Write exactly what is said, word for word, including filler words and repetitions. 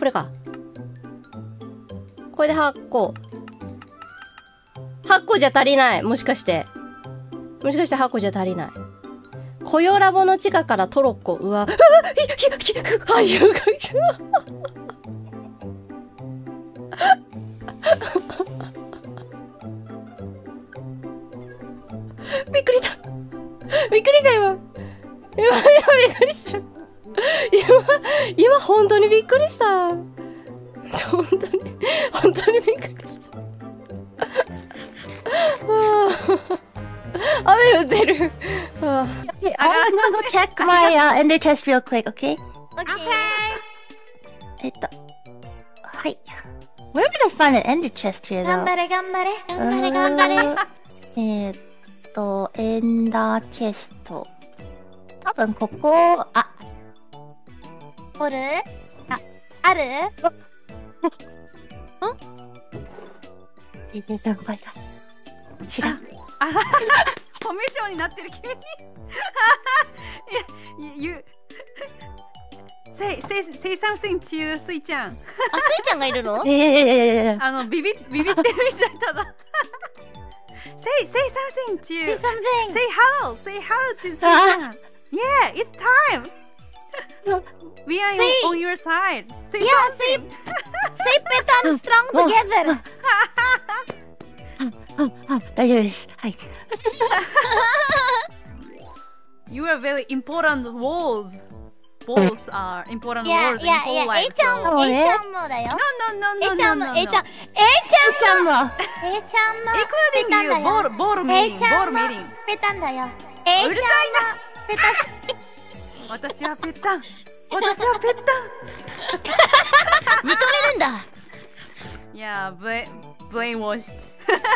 これか。これではっこ。はっこじゃ足りない。もしかして。もしかしてはっこじゃ足りない。コヨラボの地下からトロッコ。うわ。ああ、いや、びっくりした。びっくりしたよ。今、今びっくりした。今、今本当にびっくりした。本当に、本当にびっくりした。雨降ってる。 Okay, I'm gonna go check my uh, ender chest real quick, okay? Okay. えっと、はい。Where would I find an ender chest here, though? 頑張れ頑張れ頑張れ頑張れ。 えーっと、エンダーチェスト。多分ここ、あ、 おる？あ、ある？ 先生先輩だ。違う。 あ、フォメーションになってる急に。いや、you say say say something to スイちゃん。 あ、スイちゃんがいるの？ ええあのビビビビってるみたいただ。say say something to Say something. say how say how to スイちゃん。Yeah, it's time. We are Say- on your side. Say Yeah, say something. say pet and strong together. あ、大丈夫です。はい。 You are very important walls. Balls are important いや walls い in やい whole や、A life. ちゃん So も A ちゃんもだよ。 no no no A no ちゃん no も no A ちゃん no. A ちゃんもちゃんも。 A ちゃんも Including you. ペタンだよ Ball ball 。A meeting ちゃ ball んも meeting. ペタンだよ。A ちゃんもうるペタン。 私はペッタン。私はペッタ認めるんだ。 ン。いや、ブレブレインウォッシュ。